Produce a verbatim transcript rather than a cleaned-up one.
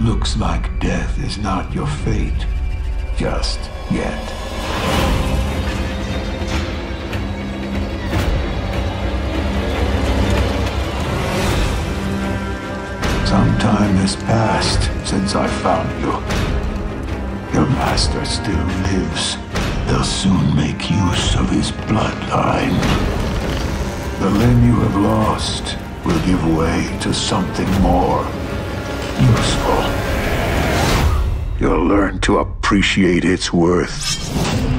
Looks like death is not your fate. Just yet. Some time has passed since I found you. Your master still lives. They'll soon make use of his bloodline. The limb you have lost will give way to something more useful. You'll learn to appreciate its worth.